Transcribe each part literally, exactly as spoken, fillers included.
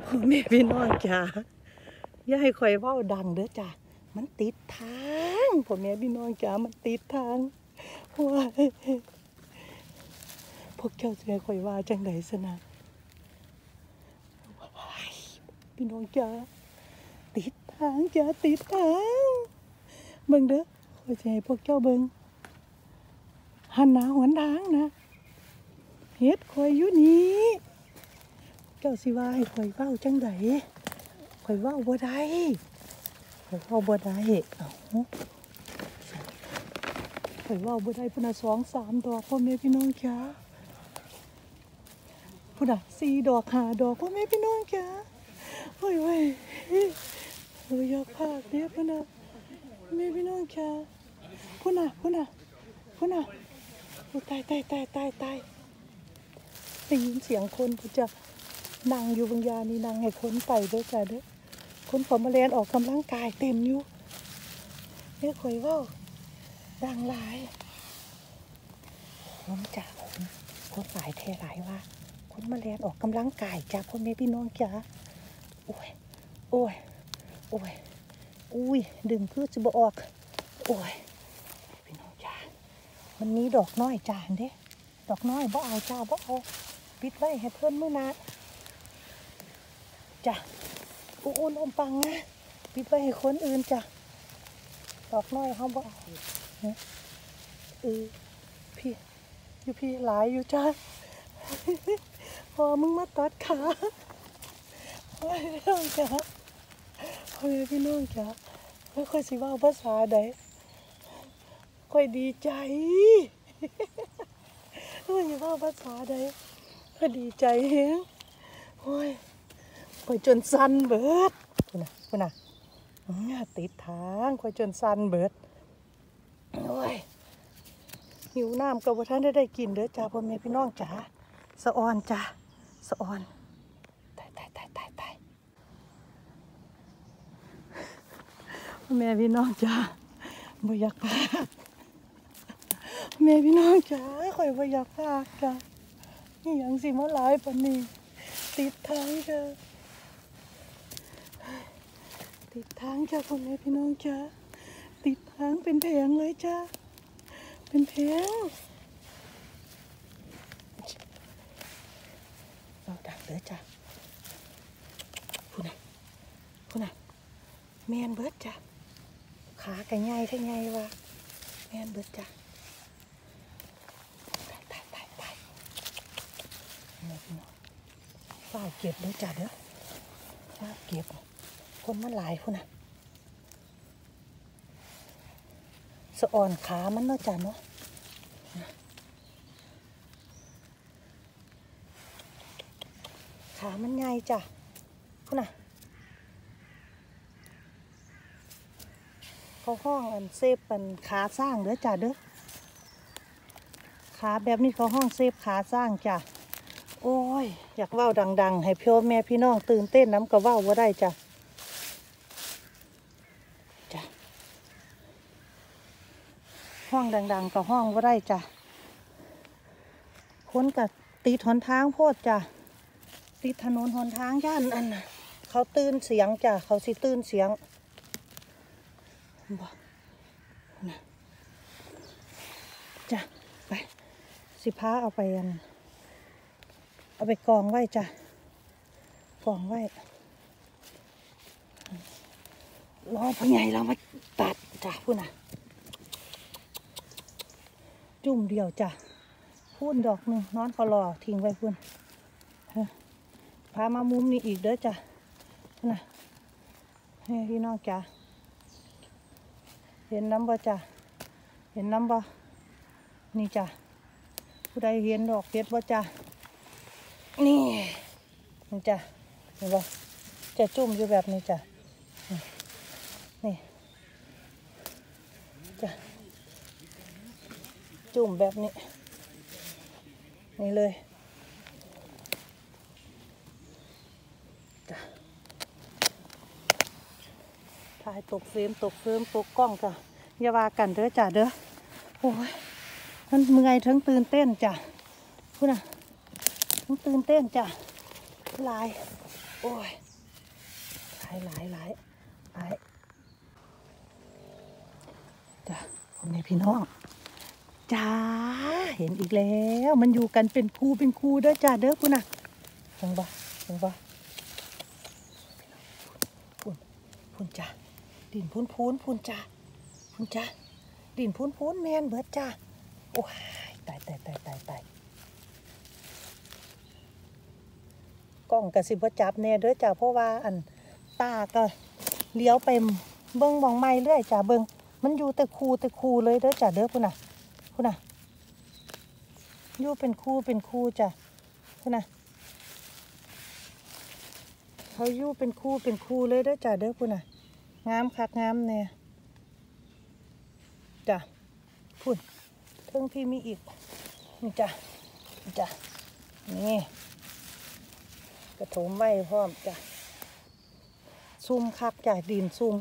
พ่อแม่พี่น้องจ้าอย่าให้ข่อยเว้าดังเด้อจ้ามันติดทางพ่อแม่พี่น้องจ้ามันติดทางว้ายพวกเจ้าจะให้ข่อยว่าจังได๋ซะนะพี่น้องจ้าติดทางจ้าติดทางเบิ่งเด้อข่อยจะให้พวกเจ้าเบิ่งหันหน้าหนทางนะเฮ็ดข่อยอยู่นี่เจ้าสิว่าให้ข่อยเว้าจังได๋ข่อยเว้าบ่ได้ข่อยเว้าบ่ได้เอ้าข่อยเว้าบ่ได้พุ่นน่ะสองสามดอกพ่อแม่พี่น้องจ้าพุ่นน่ะสี่ดอกห้าดอกพ่อแม่พี่น้องจ้าโอ้ยเว้ยเฮ้ยอยากพากเด้อพุ่นน่ะแม่พี่น้องจ้าพุ่นน่ะพุ่นน่ะพุ่นน่ะโอ้ตายตายตายตายตายได้ยินเสียงคนพุ่นจ้ะนั่งอยู่บางยานี่นั่งให้คนไปเด้อจ้าเด้อคนขอมาเรียนออกกำลังกายเต็มอยู่เฮ้ยข่อยเว้าดังหลายคนจ้ะคนคนหลายแท้หลายว่าคนมาเรียนออกกำลังกายจ้ะพ่อแม่พี่น้องจ้ะโอ้ยโอ้ยโอ้ยอุ้ยดึงคือจะบ่ออกโอ้ยพี่น้องจ้ะมันมีดอกน้อยจ้าเด้ดอกน้อยบ่เอาจ้าบ่เอาปิดไว้ให้เพิ่นมื้อนาจ้ะอู้อู้ลมปังนะปิดไว้ให้คนอื่นจ้ะดอกน้อยเขาบ่เอาเออพี่อยู่พี่หลายอยู่จ้าพอมึงมาตัดขาโอ้ยพี่น้องจ้ะโอ้ยพี่น้องจ้ะไม่ค่อยสิว่าภาษาใดค่อยดีใจไม่ค่อยสิว่าภาษาใดค่อยดีใจเฮงโอ้ยค่อยจนสั่นเบิดคุณน่ะคุณน่ะติดทางค่อยจนสั่นเบิดโอ้ยหิวน้ำกับว่าท่านได้ได้กินเด้อจ้าพ่อแม่พี่น้องจ้าสะออนจ้าสะออนตายตายตายตายตายพ่อแม่พี่น้องจ้าบ่อยากพากแม่พี่น้องจ้าข่อยบ่อยากพากจ้านี่ยังสิมาหลายปานนี้ติดทางจ้าติดทางจ้าพ่อแม่พี่น้องจ้าติดทางเป็นแผงเลยจ้าเป็นแผงเราดักเด้อจ้าพูดน่ะพูดน่ะแม่นเบิดจ้าขากะใหญ่ทั้งใหญ่ว่ะแม่นเบิดจ้าตายตายตายตายแม่พี่น้องฝ้าเก็บเด้อจ้าเด้อฝ้าเก็บคนมันหลายพูดน่ะสะอ่อนขามันเนาะจ้าเนาะขามันใหญ่จ้ะพูดน่ะเขาห้องอันเซฟเป็นขาสร้างเด้อจ้ะเด้อขาแบบนี้เขาห้องเซฟขาสร้างจ้ะโอ้ยอยากเว้าดังๆให้พ่อแม่พี่น้องตื่นเต้นน้ำก็เว้าว่าได้จ้ะจ้ะห้องดังๆก็ห้องว่าได้จ้ะคนกับตีถนทางโพดจ้ะติดถนนหนทางย่านอันน่ะเขาตื่นเสียงจ้ะเขาสิตื่นเสียงบอกนะจ้ะไปสิพาเอาไปอันเอาไปกองไว้จ้ะกองไว้รอพ่อใหญ่เรามาตัดจ้ะพูดน่ะจุ่มเดียวจ้ะพูนดอกหนึ่งนอนเขารอทิ้งไว้พูนพามามุมนี้อีกเด้อจ้ะน่ะให้พี่น้องจ้ะเห็นน้ำบ่จ้ะเห็นน้ำบ่นี่จ้ะผู้ใดเห็นดอกเพชรบ่จ้ะนี่นี่จ้ะเห็นบ่จะจุ่มอยู่แบบนี้จ้ะนี่จ้ะจุ่มแบบนี้นี่เลยถ่ายตกเฟรมตกเฟรมตกกล้องจ้ะอย่าว่ากันเด้อจ้ะเด้อโอ้ยมันเมื่อยทั้งตื่นเต้นจ้ะพูดน่ะทั้งตื่นเต้นจ้ะลายโโอ้ยหลายหลายหลายหลายจ้ะพ่อแม่พี่น้องจ้าเห็นอีกแล้วมันอยู่กันเป็นคู่เป็นคู่เด้อจ้าเด้อคุณน่ะเห็นบ่เห็นบ่พุ่นพุ่นจ้าดินพุ่นพุ่นพุ่นจ้าพุ่นจ้าดินพุ่นพุ่นแมนเบิดจ้าโอ้ยตายตายตายตายตายกล้องกระสิบจับแน่เด้อจ้าเพราะว่าอันตาก็เลี้ยวไปเบิ้งมองไม่เรื่อยจ้าเบิ้งมันอยู่แต่คูแต่คูเลยเด้อจ้าเด้อพุ่นน่ะพุ่นน่ะอยู่เป็นคูเป็นคูจ้าพุ่นน่ะเขาอยู่เป็นคูเป็นคูเลยเด้อจ้าเด้อพุ่นน่ะงามคักงามเนี่ยจ้าพุ่นเทิงพี่มีอีกนี่จ้าจ้านี่กระถมไว้พร้อมจ้ะซุ่มคักจ้ะดินซุ่ม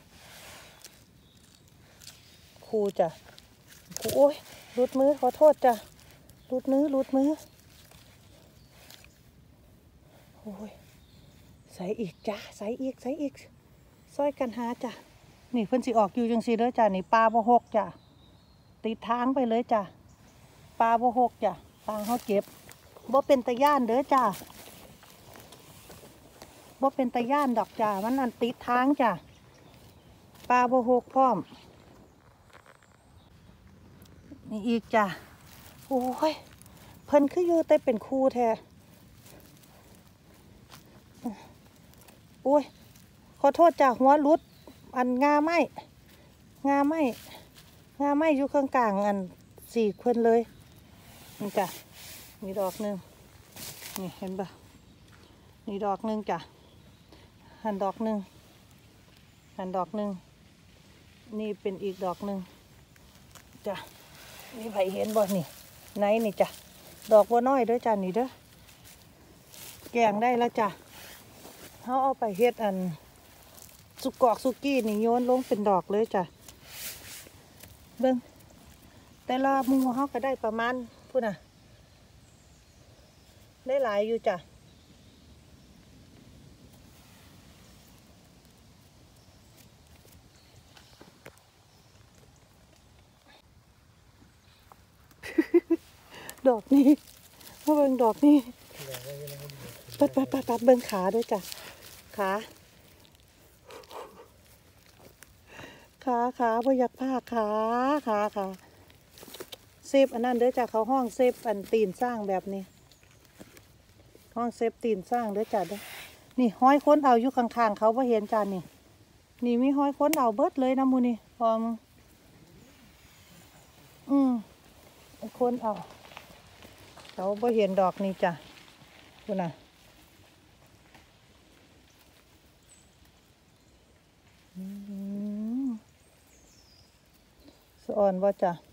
ครูจ้ะครูโอ้ยรุดมือขอโทษจ้ะรุดมือรุดมือโอ้ยใส่อีกจ้ะใส่อีกใส่อีกซอยกันหาจ้ะนี่เพิ่นสิออกอยู่จังสิเด้อจ้ะนี่ปลาบ่หกจ้ะติดทางไปเลยจ้ะปลาบ่หกจ้ะปลาเขาเก็บบ่เป็นตะย่านเด้อจ้ะบ่เป็นตะย่านดอกจ้ามันอันติดทางจ้าปลาโบหกพร้อมนี่อีกจ้าโอ้ยเพิ่นคืออยู่แต่เป็นคู่แท้โอ้ยขอโทษจ้าหัวรุดอันงาไม้งาไม้งาไม้อยู่ข้างกลางอันสี่เพิ่นเลยนี่จ้ามีดอกหนึ่งนี่เห็นปะนี่ดอกหนึ่งจ้าหันดอกหนึ่งหันดอกหนึ่งนี่เป็นอีกดอกหนึ่งจ้ะนี่ไผเห็นบ่นี่ไหนนี่จ้ะดอกบัวน้อยเด้อจ้ะนี่เด้อแกงได้แล้วจ้ะเขาเอาไปเฮ็ดอันสุกกอกสุกี้นี่โยนลงเป็นดอกเลยจ้ะเบิ่งแต่ละมูเขาก็ได้ประมาณพูดน่ะได้หลายอยู่จ้ะดอกนี้มาเบิ่งดอกนี้ปัดปัดปัดปัดเบิ่งขาด้วยจ้ะขาขาขาพยักผ้าขาขาขาเซฟอันนั้นเด้อจ้ะเขาห้องเซฟอันตีนสร้างแบบนี้ห้องเซฟตีนสร้างเด้อจ้ะเด้อนี่ห้อยค้นเอาอยู่ข้างๆเขาพอเห็นจ้ะนี่นี่มีห้อยค้นเอาเบิดเลยนะมูนี่พอมอืมค้นเอาเขาบ่เห็นดอกนี่จ้ะคุณน่ะสะอ่อนบ่จ้ะ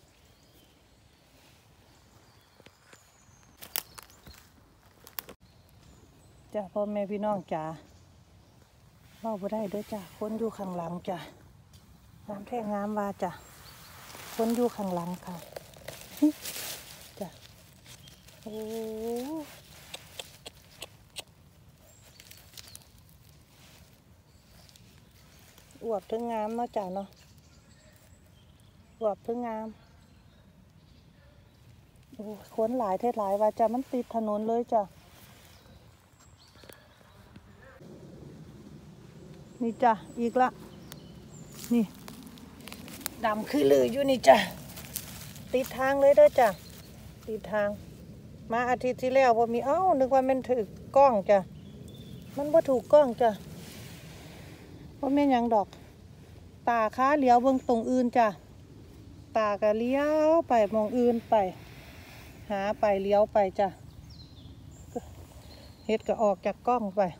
จ้ะพ่อแม่พี่น้องจ้ะเล่าบ่ได้เด้อจ้ะคนอยู่ข้างหลังจ้ะงามแท้งามว่าจ้ะคนอยู่ข้างหลังค่ะจ้ะโอ้อวบถึงงามเนาะจ้ะเนาะอวบถึงงามโอ้คนหลายเท่หลายว่าจ้ะมันติดถนนเลยจ้ะนี่จ้ะอีกละนี่ดำคือเลยอยู่นี่จ้ะติดทางเลยเด้อจ้ะติดทางมาอาทิตย์ที่แล้วพอมีเอ้านึกว่ามันถือกล้องจ้ะมันบ่ถูกกล้องจ้ะเพราะแม่ยังดอกตาค้าเลี้ยวเบิ่งตรงอื่นจ้ะตาก็เลี้ยวไปมองอื่นไปหาไปเลี้ยวไปจ้ะเฮ็ดก็ออกจากกล้องไป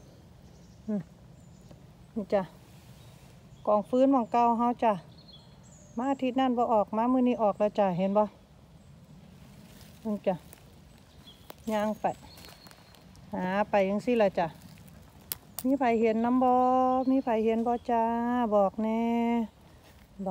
นี่จ้ะกองฟื้นมองเก่าเฮาจ้ะมาอาทิตย์นั่นบ่ออกมามื้อนี้ออกแล้วจ้ะเห็นบ่นี่จ้ะย่างไปหาไปยังสิละจ้ะมีไผเห็นน้ำบ่มีไผเห็นบ่จ้าบอกแน่บ่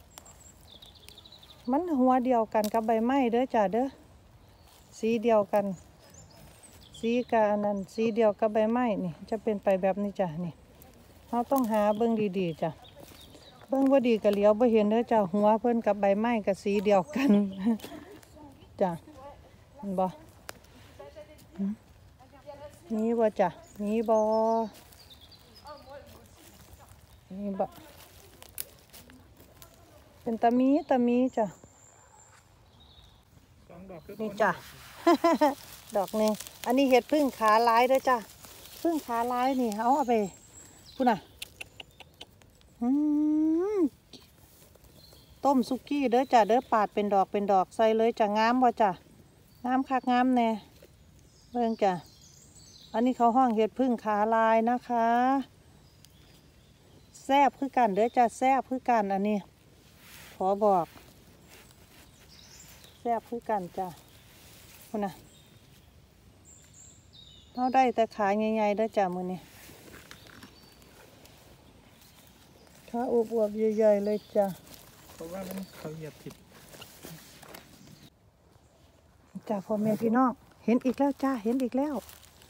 มันหัวเดียวกันกับใบไม้เด้อจ้ะเด้อสีเดียวกันสีกานั่นสีเดียวกับใบไม้นี่จะเป็นไปแบบนี้จ้ะนี่เราต้องหาเบิ่งดีๆจ้ะเบิ่งบ่ดีก็เหลียวบ่เห็นเด้อจ้ะหัวเพิ่นกับใบไม้ก็สีเดียวกัน จ้ะเห็นบ่มีบ่จ้ะมีบ่มีบ่เป็นตามีตามีจ้ะนี่จ้ะ ดอกหนึ่งอันนี้เห็ดพึ่งขาลายเด้อจ้ะพึ่งขาลายนี่เอาเอาไปพูดน่ะอืมต้มซุกี้เด้อจ้ะเด้อปาดเป็นดอกเป็นดอกใส่เลยจ้ะงามบ่จ้ะงามคักงามแน่เบิ่งจ้ะอันนี้เขาห้องเห็ดพึ่งขาลายนะคะแซ่บคือกันเด้อจ้ะแซ่บคือกันอันนี้ขอบอกแซ่บคือกันจ้ะพูดน่ะเราได้แต่ขาใหญ่ๆได้จ้ะมือนี้ขาอวบๆใหญ่ๆเลยจ้ะเพราะว่ามันเขาเหยียบผิดจ้ะพ่อแม่พี่น้องเห็นอีกแล้วจ้าเห็นอีกแล้ว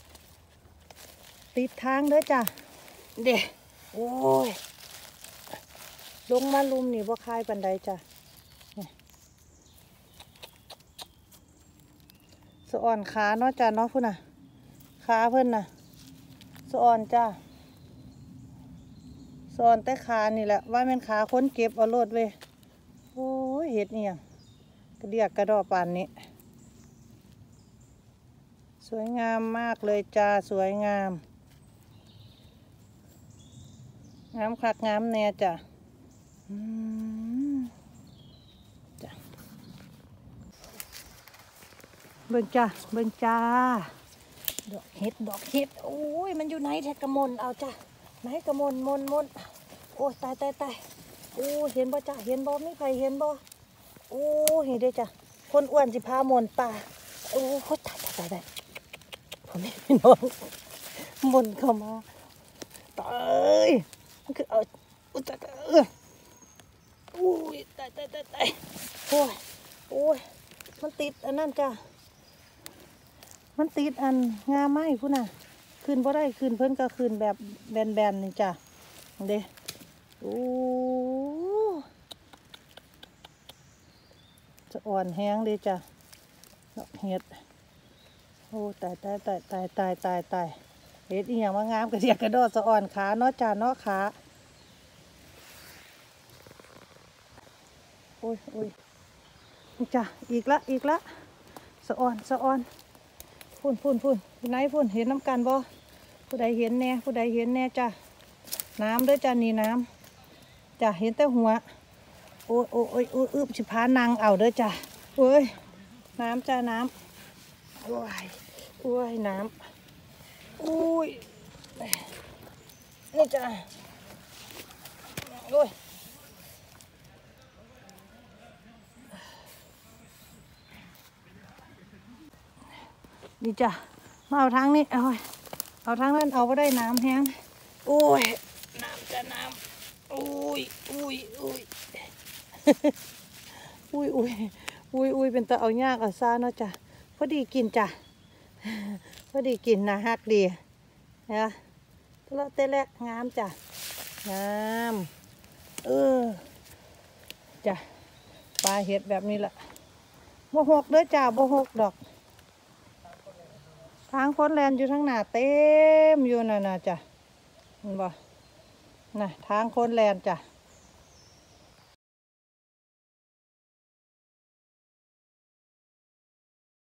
ติดทางเด้อจ้ะเด็โอ้ยลงมาลุมนี่บ่คายปันใดจ้ะสะอ่อนขาเนาะจ้ะเนาะพุ่นน่ะขาเพิ่นน่ะสะอ่อนจ้าสะอ่อนแต่ขานี่แหละว่าเป็นขาคนเก็บเอาโลดเว้ยโอ้ยเห็ดนี่ยังกระเดียกกระดอปานนี้สวยงามมากเลยจ้าสวยงามงามคักงามแน่จ้ะอืมจ้ะเบิ่งจ้าเบิ่งจ้าดอกเห็ดดอกเห็ดโอ้ยมันอยู่ไหนแท้กระมนเอาจ้ะไหนกระมนมนมนโอ้ตายตายตายโอ้เห็นบ่จ้ะเห็นบ่ไม่ใครเห็นบ่โอ้เห็นได้จ้ะคนอ้วนสิพามนป่าโอ้ตายตายตายตายผมไม่พี่น้องมนเข้ามาตายมันคือเอาอุ้ยตายตายเออโอ้ยตายตายตายตายโอ้ยโอ้ยมันติดอันนั้นจ้ะมันติดอันงาไม้พุ่นน่ะคืนบ่ได้คืนเพิ่นก็คืนแบบแบนๆนี่จ้ะเด้โอ้จะอ่อนแห้งเลยจ้ะดอกเห็ดโอ้ตายตายตายตายตายตายตายเห็ดอีหยังว่างามกระเดียกกระโดดสะอ่อนขาเนาะจ้ะเนาะขาโอ้ยโอ้ยนี่จ้ะอีกละอีกละสะอ่อนสะอ่อนพุ่นพุ่นพุ่นไหนพุ่นเห็นน้ำกันบ่ผู้ใดเห็นแน่ผู้ใดเห็นแน่จ้ะน้ำด้วยจ้ะนี่น้ำจ้ะเห็นแต่หัวโอ้ยโอ้ยโอ้ยโอ้ยอึบสิพานางเอาเด้อจ้ะโอ้ยน้ำจ้ะน้ำโอ้ยโอ้ยน้ำโอ้ยนี่จ้ะโอ้ยนี่จ้ะมาเอาทางนี้เอาเอาทางนั้นเอาก็ได้น้ำแห้งโอ้ยน้ำจะน้ำโอ้ยอุ้ยอุ้ยอุ้ยอุ้ยอุ้ยอุ้ยเป็นตะเอายากเอาซาเนาะจ้ะพอดีกินจ้ะพอดีกินนะฮักดีนะตะเลาะเตะแลกงามจ้ะงามเออจ้ะปลาเห็ดแบบนี้แหละโมหกเด้อจ้ะโมหกดอกทางคนแลนอยู่ทั้งหน้าเต็มอยู่น่ะนะจ้ะเห็นบ่น่ะทางคนแลนจ้ะ